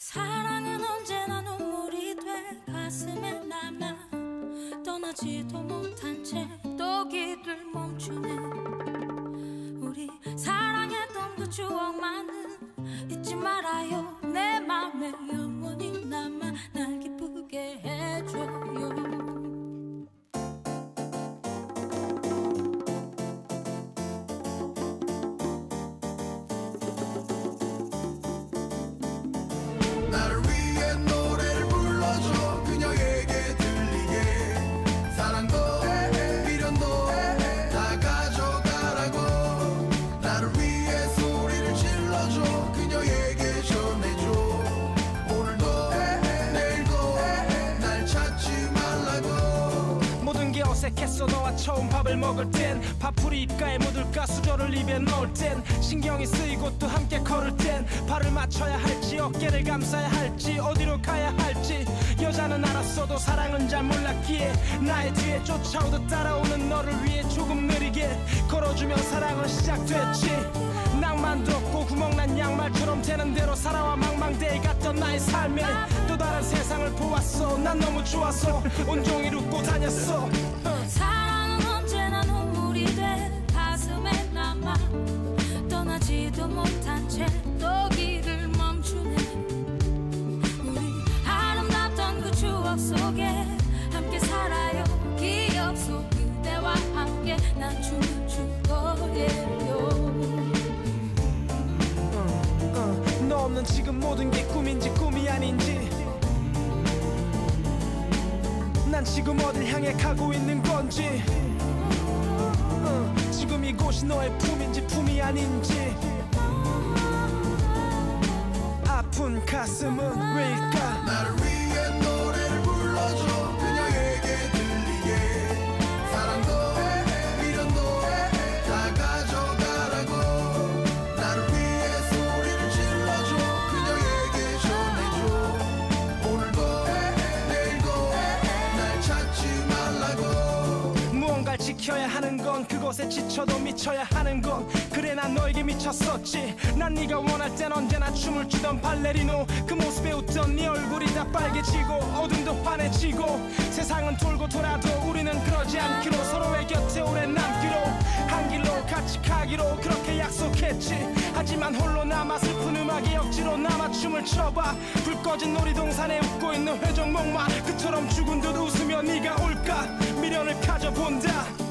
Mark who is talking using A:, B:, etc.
A: 사랑은 언제나 눈물이 돼 가슴에 남아 떠나지도 못한 채 또 길을 멈추네. 우리 사랑했던 그 추억만은 잊지 말아요. 내 맘에 영원히 남아 날 기쁘게 해줘요.
B: 어색했어 너와 처음 밥을 먹을 땐 밥풀이 입가에 묻을까 수저를 입에 넣을 땐 신경이 쓰이고 또 함께 걸을 땐 발을 맞춰야 할지 어깨를 감싸야 할지 어디로 가야 할지 여자는 알았어도 사랑은 잘 몰랐기에 나의 뒤에 쫓아오듯 따라오는 너를 위해 조금 느리게 걸어주면 사랑은 시작됐지. 낭만도 없고 구멍난 양말처럼 되는 대로 살아와 망망대해 갔던 나의 삶에 또 다른 세상을 보았어. 난 너무 좋아서 온종일 웃고 다녔어.
A: 사랑은 언제나 눈물이 돼 가슴에 남아 떠나지도 못한 채 또 길을 멈추네. 우리 아름답던 그 추억 속에 함께 살아요. 기억 속 그대와 함께 난 춤을 출 거예요.
B: 너 없는 지금 모든 게 꿈인지 꿈이 아닌지 난 지금 어딜 향해 가고 있는 건지 지금 이곳이 너의 품인지 품이 아닌지 아픈 가슴은 왜일까.
C: 나를 위해 노래를 불러줘 그녀에게 들리게 사랑도 미련도 다 가져가라고 나를 위해 소리를 질러줘 그녀에게 전해줘 오늘도 내일도 날 찾지 말라고.
B: 무언가를 지켜야 하는 건 그것에 지쳐도 미쳐야 하는 건 그래 난 너에게 미쳤었지. 난 네가 원할 땐 언제나 춤을 추던 발레리노 그 모습에 웃던 네 얼굴이 다 빨개지고 어둠도 환해지고 세상은 돌고 돌아도 우리는 그러지 않기로 서로의 곁에 오래 남기로 한 길로 같이 가기로 그렇게 약속했지. 하지만 홀로 남아 슬픈 음악에 억지로 남아 춤을 춰봐. 불 꺼진 놀이동산에 웃고 있는 회전목마 그처럼 죽은 듯 웃으며 네가 올까 미련을 가져본다.